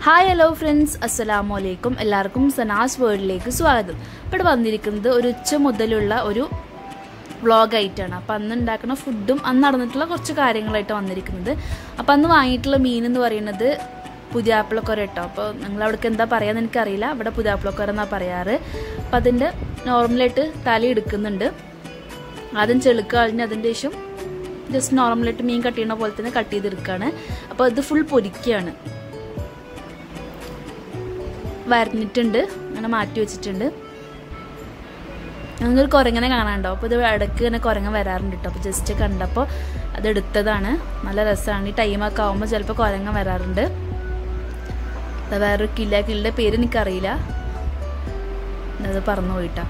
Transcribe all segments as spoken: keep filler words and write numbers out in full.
Hi hello friends, അസ്സലാമു അലൈക്കും. എല്ലാവർക്കും സനാസ് വേൾഡിലേക്ക് സ്വാഗതം. ഇവിടെ വന്നിരിക്കുന്നത് ഒരു ഉച്ച മുതലുള്ള ഒരു വ്ളോഗായിട്ടാണ്. അപ്പം അന്ന് ഉണ്ടാക്കുന്ന ഫുഡും അന്ന് നടന്നിട്ടുള്ള കുറച്ച് കാര്യങ്ങളായിട്ട് വന്നിരിക്കുന്നത്. അപ്പം അന്ന് വാങ്ങിയിട്ടുള്ള മീൻ എന്ന് പറയുന്നത് പുതിയാപ്പിളക്കൊര കേട്ടോ. അപ്പോൾ നിങ്ങളവിടേക്ക് എന്താ പറയാന്ന് എനിക്കറിയില്ല. ഇവിടെ പുതിയാപ്പിളക്കൊര എന്നാണ് പറയാറ്. അപ്പം അതിൻ്റെ നോർമലായിട്ട് തല എടുക്കുന്നുണ്ട്. ആദ്യം ചെളുക്ക കഴിഞ്ഞ് അതിൻ്റെ ശേഷം ജസ്റ്റ് നോർമലായിട്ട് മീൻ കട്ട് ചെയ്യുന്ന പോലെ തന്നെ കട്ട് ചെയ്തെടുക്കുകയാണ്. അപ്പോൾ ഇത് ഫുൾ പൊരിക്കുകയാണ്. വരഞ്ഞിട്ടുണ്ട്, അങ്ങനെ മാറ്റി വെച്ചിട്ടുണ്ട്. ഞങ്ങൾക്കൊരു കുരങ്ങനെ കാണാനുണ്ടോ? അപ്പോൾ ഇത് ഇടയ്ക്ക് തന്നെ കുരങ്ങൻ വരാറുണ്ട് കേട്ടോ. അപ്പോൾ ജസ്റ്റ് കണ്ടപ്പോൾ അതെടുത്തതാണ്. നല്ല രസമാണ്. ഈ ടൈമൊക്കെ ആകുമ്പോൾ ചിലപ്പോൾ കുരങ്ങൻ വരാറുണ്ട്. വേറൊരു കില്ല കില്ലിൻ്റെ പേര് എനിക്കറിയില്ല, അത് പറന്നു പോയിട്ടാ.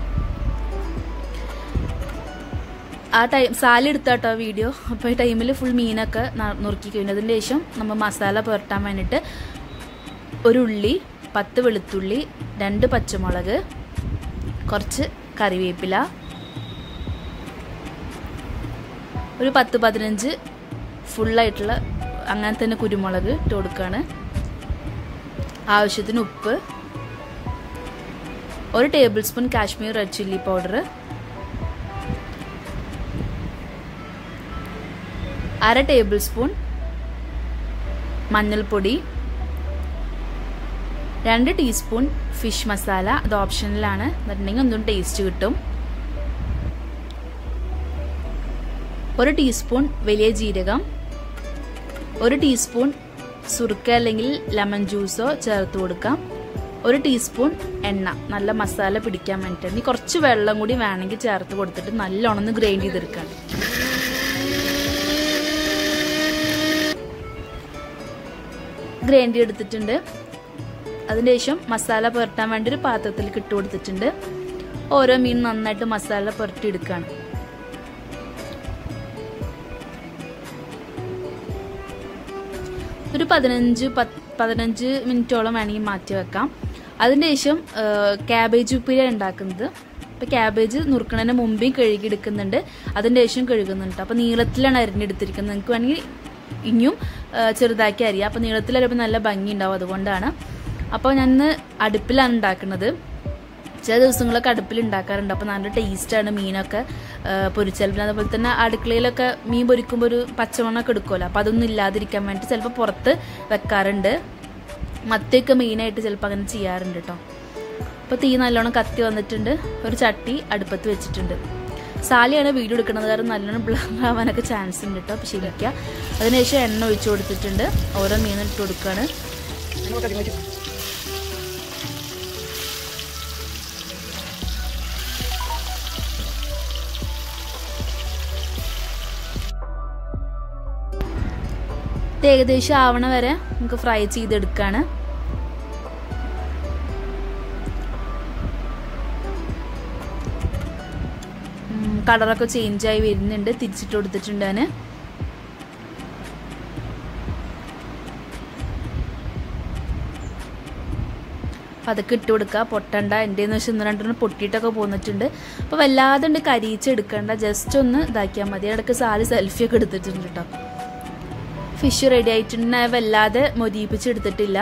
ആ ടൈം സാലി എടുത്താട്ടോ വീഡിയോ. അപ്പോൾ ഈ ടൈമിൽ ഫുൾ മീനൊക്കെ നുറുക്കി കഴിഞ്ഞു. അതിന് ശേഷം നമ്മൾ മസാല പുരട്ടാൻ വേണ്ടിയിട്ട് ഒരു ഉള്ളി, പത്ത് വെളുത്തുള്ളി, രണ്ട് പച്ചമുളക്, കുറച്ച് കറിവേപ്പില, ഒരു പത്ത് പതിനഞ്ച് ഫുള്ളായിട്ടുള്ള അങ്ങനെ തന്നെ കുരുമുളക് ഇട്ട് കൊടുക്കുകയാണ്. ആവശ്യത്തിന് ഉപ്പ്, ഒരു tablespoon Kashmir red chilli powder, അര ടേബിൾ സ്പൂൺ മഞ്ഞൾപ്പൊടി, രണ്ട് ടീസ്പൂൺ ഫിഷ് മസാല. അത് ഓപ്ഷനിലാണ്, എന്നിട്ടുണ്ടെങ്കിൽ ഒന്നും ടേസ്റ്റ് കിട്ടും. ഒരു ടീസ്പൂൺ വലിയ ജീരകം, ഒരു ടീസ്പൂൺ സുർക്ക അല്ലെങ്കിൽ ലെമൺ ജ്യൂസോ ചേർത്ത് കൊടുക്കാം. ഒരു ടീസ്പൂൺ എണ്ണ, നല്ല മസാല പിടിക്കാൻ വേണ്ടിയിട്ട്. ഇനി കുറച്ച് വെള്ളം കൂടി വേണമെങ്കിൽ ചേർത്ത് കൊടുത്തിട്ട് നല്ലോണം ഒന്ന് ഗ്രൈൻഡ് ചെയ്തെടുക്കാം. ഗ്രൈൻഡ് ചെയ്തെടുത്തിട്ടുണ്ട്. അതിന് ശേഷം മസാല പുരട്ടാൻ വേണ്ടി ഒരു പാത്രത്തിലേക്ക് ഇട്ട് കൊടുത്തിട്ടുണ്ട്. ഓരോ മീൻ നന്നായിട്ട് മസാല പുരട്ടി എടുക്കുകയാണ്. ഒരു പതിനഞ്ച് പതിനഞ്ച് മിനിറ്റോളം വേണമെങ്കിൽ മാറ്റി വെക്കാം. അതിന് ശേഷം ക്യാബേജ് ഉപ്പേരി ഉണ്ടാക്കുന്നത്. അപ്പോൾ ക്യാബേജ് നുറുക്കണതിന് മുമ്പേ കഴുകിയെടുക്കുന്നുണ്ട്, അതിന് ശേഷം കഴുകുന്നുണ്ട്. അപ്പോൾ നീളത്തിലാണ് അരിഞ്ഞെടുത്തിരിക്കുന്നത്. നിങ്ങൾക്ക് വേണമെങ്കിൽ ഇനിയും ചെറുതാക്കി അരിയാം. അപ്പോൾ നീളത്തിൽ അരിയുമ്പോൾ നല്ല ഭംഗി ഉണ്ടാവും, അതുകൊണ്ടാണ്. അപ്പോൾ ഞാൻ അടുപ്പിലാണ് ഉണ്ടാക്കുന്നത്. ചില ദിവസങ്ങളൊക്കെ അടുപ്പിൽ ഉണ്ടാക്കാറുണ്ട്. അപ്പോൾ നല്ല ടേസ്റ്റാണ് മീനൊക്കെ പൊരിച്ചാൽ. പിന്നെ അതുപോലെ തന്നെ അടുക്കളയിലൊക്കെ മീൻ പൊരിക്കുമ്പോൾ ഒരു പച്ചമണ്ണൊക്കെ എടുക്കുമല്ലോ. അപ്പോൾ അതൊന്നും ഇല്ലാതിരിക്കാൻ വേണ്ടി ചിലപ്പോൾ പുറത്ത് വെക്കാറുണ്ട്. മത്തിയൊക്കെ മെയിനായിട്ട് ചിലപ്പോൾ അങ്ങനെ ചെയ്യാറുണ്ട് കേട്ടോ. അപ്പോൾ തീ നല്ലോണം കത്തി വന്നിട്ടുണ്ട്. ഒരു ചട്ടി അടുപ്പത്ത് വെച്ചിട്ടുണ്ട്. സാലിയാണ് വീഡിയോ എടുക്കുന്നത്, കാരണം നല്ലോണം ബ്ലർ ആവാനൊക്കെ ചാൻസ് ഉണ്ട് കേട്ടോ. അപ്പോൾ ശരിക്കുക. അതിനുശേഷം എണ്ണ ഒഴിച്ചു കൊടുത്തിട്ടുണ്ട്. ഓരോ മീനിട്ട് കൊടുക്കുകയാണ്. ഏകദേശം ആവണ വരെ നമുക്ക് ഫ്രൈ ചെയ്തെടുക്കാണ്. കളറൊക്കെ ചേഞ്ചായി വരുന്നുണ്ട്. തിരിച്ചിട്ട് കൊടുത്തിട്ടുണ്ട്. അതിന് അതൊക്കെ ഇട്ട് കൊടുക്കുക. പൊട്ടണ്ട. എൻ്റെന്ന് വെച്ചാൽ ഒന്ന് രണ്ടെണ്ണം പൊട്ടിയിട്ടൊക്കെ പോന്നിട്ടുണ്ട്. അപ്പോൾ വല്ലാതെ ഉണ്ട് കരിയിച്ചെടുക്കണ്ട, ജസ്റ്റ് ഒന്ന് ഇതാക്കിയാൽ മതി. ഇടയ്ക്ക് സാല് സെൽഫിയൊക്കെ എടുത്തിട്ടുണ്ട് കേട്ടോ. ഫിഷ് റെഡി ആയിട്ടുണ്ട്. വല്ലാതെ മൊരിയിപ്പിച്ചെടുത്തിട്ടില്ല.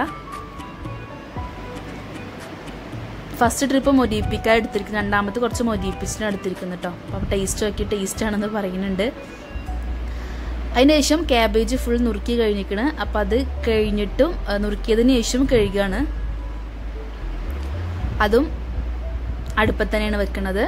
ഫസ്റ്റ് ട്രിപ്പ് മൊരിയിപ്പിക്കാൻ എടുത്തിരിക്കുന്നു, രണ്ടാമത്തെ കുറച്ച് മൊരിയിപ്പിച്ചിട്ടാണ് എടുത്തിരിക്കുന്നത് കേട്ടോ. അപ്പോൾ ടേസ്റ്റ് നോക്കി ടേസ്റ്റ് ആണെന്ന് പറയുന്നുണ്ട്. അതിന് ശേഷം ക്യാബേജ് ഫുൾ നുറുക്കി കഴിഞ്ഞിരിക്കണ്. അപ്പം അത് കഴിഞ്ഞിട്ടും നുറുക്കിയതിന് ശേഷം കഴുകുകയാണ്. അതും അടുപ്പത്ത് തന്നെയാണ് വെക്കുന്നത്.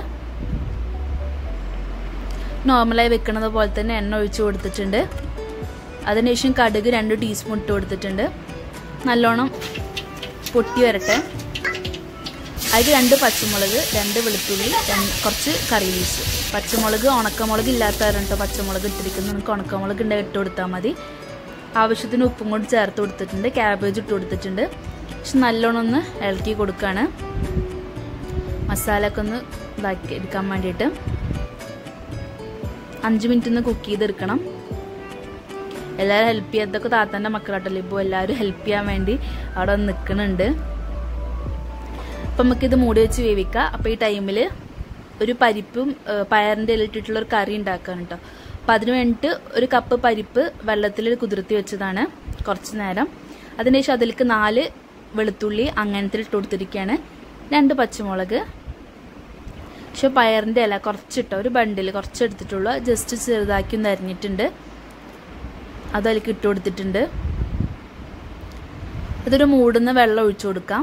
നോർമലായി വെക്കുന്നത് പോലെ തന്നെ എണ്ണ ഒഴിച്ചു കൊടുത്തിട്ടുണ്ട്. അതിനുശേഷം കടുക് രണ്ട് ടീസ്പൂൺ ഇട്ട് കൊടുത്തിട്ടുണ്ട്. നല്ലോണം പൊട്ടി വരട്ടെ. അതിൽ രണ്ട് പച്ചമുളക്, രണ്ട് വെളുത്തുള്ളി, കുറച്ച് കറി ലീവ്സ്. പച്ചമുളക് ഉണക്കമുളക് ഇല്ലാത്തവരാണ് കേട്ടോ പച്ചമുളക് ഇട്ടിരിക്കുന്നത്. നമുക്ക് ഉണക്കമുളക് ഉണ്ടെങ്കിൽ ഇട്ട് കൊടുത്താൽ മതി. ആവശ്യത്തിന് ഉപ്പും കൊണ്ട് ചേർത്ത് കൊടുത്തിട്ടുണ്ട്. ക്യാബേജ് ഇട്ട് കൊടുത്തിട്ടുണ്ട്. പക്ഷെ നല്ലോണം ഒന്ന് ഇളക്കി കൊടുക്കുകയാണ്, മസാല ഒക്കെ ഒന്ന് ഇതാക്കി എടുക്കാൻ വേണ്ടിയിട്ട്. അഞ്ച് മിനിറ്റ് ഒന്ന് കുക്ക് ചെയ്തെടുക്കണം. എല്ലാവരും ഹെൽപ്പ് ചെയ്യാത്തൊക്കെ താത്തൻ്റെ മക്കളാട്ടല്ലോ. ഇപ്പോൾ എല്ലാവരും ഹെൽപ്പ് ചെയ്യാൻ വേണ്ടി അവിടെ വന്ന് നിൽക്കുന്നുണ്ട്. അപ്പം നമുക്കിത് മൂടി വെച്ച് വേവിക്കാം. അപ്പോൾ ഈ ടൈമിൽ ഒരു പരിപ്പും പയറിൻ്റെ ഇലിട്ടിട്ടുള്ള ഒരു കറി ഉണ്ടാക്കുകയാണ് കേട്ടോ. അപ്പം അതിന് വേണ്ടിയിട്ട് ഒരു കപ്പ് പരിപ്പ് വെള്ളത്തിൽ കുതിർത്തി വെച്ചതാണ് കുറച്ച് നേരം. അതിനുശേഷം അതിലേക്ക് നാല് വെളുത്തുള്ളി അങ്ങനത്തെ ഇട്ട് കൊടുത്തിരിക്കുകയാണ്. രണ്ട് പച്ചമുളക്, പക്ഷെ പയറിൻ്റെ ഇല കുറച്ചിട്ടോ, ഒരു ബണ്ടിൽ കുറച്ച് എടുത്തിട്ടുള്ളൂ. ജസ്റ്റ് ചെറുതാക്കി ഒന്ന് അരിഞ്ഞിട്ടുണ്ട്, അതിലേക്ക് ഇട്ട് കൊടുത്തിട്ടുണ്ട്. ഇതൊരു മൂടുന്ന വെള്ളം ഒഴിച്ചു കൊടുക്കാം.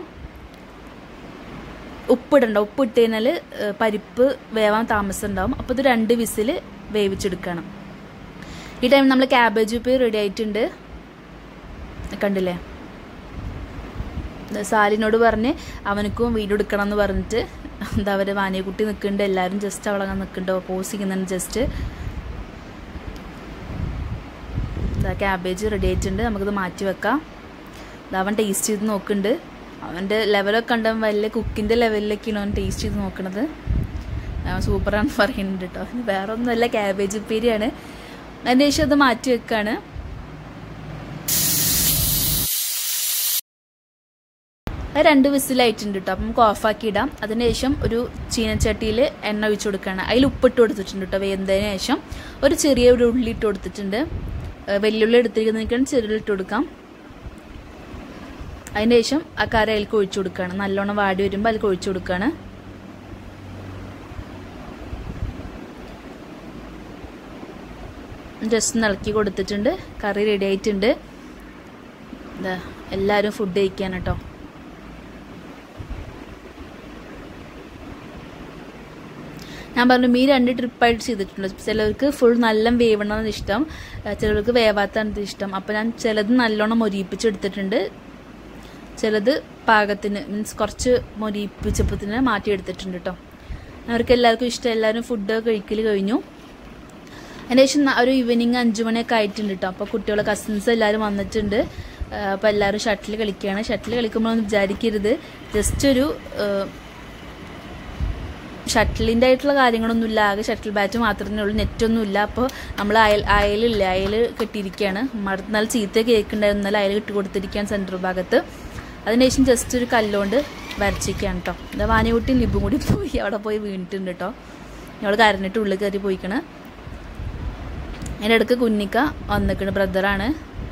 ഉപ്പിടണ്ട, ഉപ്പ് ഇട്ട് കഴിഞ്ഞാൽ പരിപ്പ് വേവാൻ താമസം ഉണ്ടാവും. അപ്പോൾ ഇത് രണ്ട് വിസിൽ വേവിച്ചെടുക്കണം. ഈ ടൈം നമ്മൾ ക്യാബേജ് ഉപ്പേരി റെഡി ആയിട്ടുണ്ട്. കണ്ടില്ലേ, സാലിനോട് പറഞ്ഞ് അവനക്കും വീഡിയോ എടുക്കണം എന്ന് പറഞ്ഞിട്ട് എന്താ അവർ വാനിയക്കുട്ടി നിൽക്കുന്നുണ്ട്, എല്ലാവരും ജസ്റ്റ് അവളെ നിൽക്കുന്നുണ്ടോ പോസ് ചെയ്യുന്നുണ്ട്. ജസ്റ്റ് ഇതാ ക്യാബേജ് റെഡി ആയിട്ടുണ്ട്, നമുക്കിത് മാറ്റി വെക്കാം. അവൻ ടേസ്റ്റ് ചെയ്ത് നോക്കുന്നുണ്ട്. അവൻ്റെ ലെവലൊക്കെ കണ്ടാൽ വലിയ കുക്കിൻ്റെ ലെവലിലേക്കാണ് അവൻ ടേസ്റ്റ് ചെയ്ത് നോക്കണത്. അവൻ സൂപ്പറാണെന്ന് പറയുന്നുണ്ട് കേട്ടോ. വേറെ ഒന്നുമല്ല, ക്യാബേജ് ഉപ്പേരിയാണ്. അതിൻ്റെ ശേഷം അത് മാറ്റി വെക്കാണ്. അത് രണ്ട് വിസിലായിട്ടുണ്ട് കേട്ടോ. അപ്പം നമുക്ക് ഓഫാക്കി ഇടാം. അതിന് ശേഷം ഒരു ചീനച്ചട്ടിയിൽ എണ്ണ ഒഴിച്ചു കൊടുക്കുകയാണ്. അതിൽ ഉപ്പിട്ട് കൊടുത്തിട്ടുണ്ട് കേട്ടോ. വെന്തതിന് ശേഷം ഒരു ചെറിയ ഒരു ഉള്ളി ഇട്ട് കൊടുത്തിട്ടുണ്ട്. വെല്ലുള്ളി എടുത്തിരിക്കുന്നതിനേക്കാൾ ചെറുള്ളി ഇട്ട് കൊടുക്കാം. അതിന് ശേഷം ആ കറി അതിലേക്ക് ഒഴിച്ചു കൊടുക്കുകയാണ്. നല്ലോണം വാടി വരുമ്പോൾ അതിലേക്ക് ഒഴിച്ചു കൊടുക്കുകയാണ്. ജസ്റ്റ് ഇളക്കി കൊടുത്തിട്ടുണ്ട്. കറി റെഡി ആയിട്ടുണ്ട്. ഇതാ എല്ലാവരും ഫുഡ് കഴിക്കാൻ കേട്ടോ. ഞാൻ പറഞ്ഞു മീൻ രണ്ട് ട്രിപ്പായിട്ട് ചെയ്തിട്ടുണ്ട്. ചിലവർക്ക് ഫുൾ നല്ല വേവണമെന്ന് ഇഷ്ടം, ചിലവർക്ക് വേവാത്താണ് ഇഷ്ടം. അപ്പോൾ ഞാൻ ചിലത് നല്ലോണം മൊരിയിപ്പിച്ചെടുത്തിട്ടുണ്ട്, ചിലത് പാകത്തിന് മീൻസ് കുറച്ച് മൊരിയിപ്പിച്ചപ്പത്തിന് മാറ്റിയെടുത്തിട്ടുണ്ട് കേട്ടോ. അവർക്ക് എല്ലാവർക്കും ഇഷ്ടം. എല്ലാവരും ഫുഡ് കഴിക്കൽ കഴിഞ്ഞു. അതിന് ശേഷം ഒരു ഈവനിങ് അഞ്ചു മണിയൊക്കെ ആയിട്ടുണ്ട് കേട്ടോ. അപ്പോൾ കുട്ടികളെ കസിൻസ് എല്ലാവരും വന്നിട്ടുണ്ട്. അപ്പോൾ എല്ലാവരും ഷട്ടിൽ കളിക്കുകയാണ്. ഷട്ടിൽ കളിക്കുമ്പോഴൊന്നും വിചാരിക്കരുത്, ജസ്റ്റ് ഒരു ഷട്ടിലിൻ്റെ ആയിട്ടുള്ള കാര്യങ്ങളൊന്നുമില്ല. ആകെ ഷട്ടിൽ ബാറ്റ് മാത്രമേ ഉള്ളൂ, നെറ്റൊന്നുമില്ല. അപ്പോൾ നമ്മൾ അയൽ അയലില്ല അയൽ കെട്ടിയിരിക്കുകയാണ്. നല്ല ചീത്ത കേൾക്കുന്നുണ്ടായിരുന്നു, നല്ല അയൽ കെട്ടി കൊടുത്തിരിക്കുകയാണ് സെൻറ്റർ ഭാഗത്ത്. അതിനുശേഷം ജസ്റ്റ് ഒരു കല്ലുകൊണ്ട് വരച്ചിരിക്കുകയാണ് കേട്ടോ. എന്താ വാനിക്കുട്ടിയും ലിബും കൂടി പോയി അവിടെ പോയി വീണിട്ടുണ്ട് കേട്ടോ. ഞങ്ങൾ കരഞ്ഞിട്ട് ഉള്ളിൽ കയറി പോയിക്കണ്. അതിൻ്റെ ഇടയ്ക്ക് കുഞ്ഞിക്ക വന്നിക്കണ്, ബ്രദറാണ്,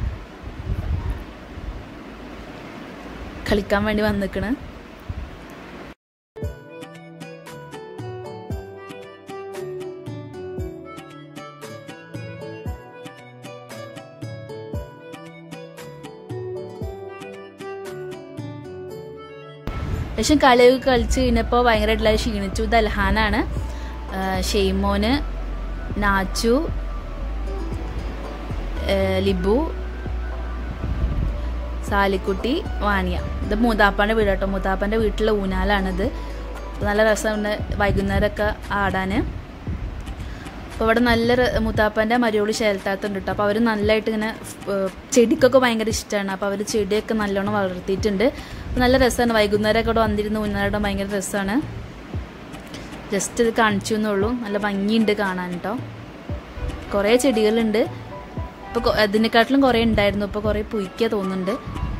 കളിക്കാൻ വേണ്ടി വന്നിക്കണ്. പക്ഷെ കളിയൊക്കെ കളിച്ച് കഴിഞ്ഞപ്പോൾ ഭയങ്കരമായിട്ടുള്ള ക്ഷീണിച്ചു. ഇത് അൽഹാനാണ്, ഷെയ്മോന്, നാച്ചു, ലിബു, സാലിക്കുട്ടി, വാനിയ. ഇത് മൂതാപ്പാൻ്റെ വീട് കേട്ടോ. മൂതാപ്പാൻ്റെ വീട്ടിലെ ഊനാലാണിത്. നല്ല രസമുണ്ട് വൈകുന്നേരമൊക്കെ ആടാൻ. അപ്പോൾ ഇവിടെ നല്ല മൂത്താപ്പാൻ്റെ മരിയോളി ശേലത്താത്തുണ്ട് കേട്ടോ. അപ്പോൾ അവർ നല്ലതായിട്ട് ഇങ്ങനെ ചെടിക്കൊക്കെ ഭയങ്കര ഇഷ്ടമാണ്. അപ്പോൾ അവർ ചെടിയൊക്കെ നല്ലോണം വളർത്തിയിട്ടുണ്ട്. നല്ല രസമാണ്. വൈകുന്നേരമൊക്കെ ഇവിടെ വന്നിരുന്ന് ഊന്നാലിടാൻ ഭയങ്കര രസമാണ്. ജസ്റ്റ് ഇത് കാണിച്ചു എന്നുള്ളൂ. നല്ല ഭംഗിയുണ്ട് കാണാൻ കേട്ടോ. കുറേ ചെടികളുണ്ട്. ഇപ്പോൾ അതിനെക്കാട്ടിലും കുറേ ഉണ്ടായിരുന്നു, ഇപ്പോൾ കുറേ പുയ്ക്കുക തോന്നുന്നുണ്ട്.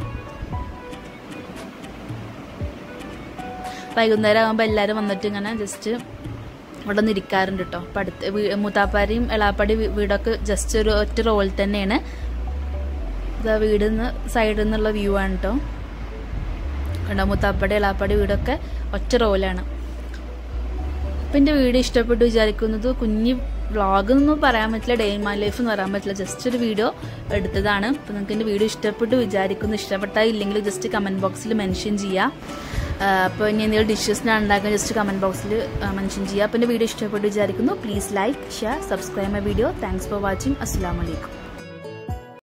വൈകുന്നേരം ആകുമ്പോൾ എല്ലാവരും വന്നിട്ട് ഇങ്ങനെ ജസ്റ്റ് ഇവിടെ നിന്ന് ഇരിക്കാറുണ്ട് കേട്ടോ. അപ്പം അടുത്ത് മൂത്താപ്പാരിയും എളാപ്പാടി വീടൊക്കെ ജസ്റ്റ് ഒരു ഒറ്റ റോൾ തന്നെയാണ്. ഇതാ വീടിൽ നിന്ന് സൈഡിൽ നിന്നുള്ള വ്യൂ ആണ് കേട്ടോ. കണ്ടോ, മൂത്താപ്പാടി എളാപ്പാടി വീടൊക്കെ ഒറ്റ റോലാണ്. അപ്പം എൻ്റെ വീഡിയോ ഇഷ്ടപ്പെട്ടു വിചാരിക്കുന്നത്. കുഞ്ഞ് വ്ളോഗ് എന്നൊന്നും പറയാൻ പറ്റില്ല, ഡേ ഇൻ മൈ ലൈഫ് എന്ന് പറയാൻ പറ്റില്ല, ജസ്റ്റ് ഒരു വീഡിയോ എടുത്തതാണ്. അപ്പം നിങ്ങൾക്ക് എൻ്റെ വീഡിയോ ഇഷ്ടപ്പെട്ടു വിചാരിക്കുന്നു. ഇഷ്ടപ്പെട്ടാൽ ഇല്ലെങ്കിൽ ജസ്റ്റ് കമൻറ്റ് ബോക്സിൽ മെൻഷൻ ചെയ്യുക. അപ്പോൾ ഇനി എന്തെങ്കിലും ഡിഷസിനാണ് ഉണ്ടാക്കാൻ ജസ്റ്റ് കമൻറ്റ് ബോക്സിൽ മെൻഷൻ ചെയ്യുക. അപ്പോൾ എൻ്റെ വീഡിയോ ഇഷ്ടപ്പെട്ടു വിചാരിക്കുന്നു. Please like, share, subscribe my video. Thanks for watching. അസ്സലാമു അലൈക്കും.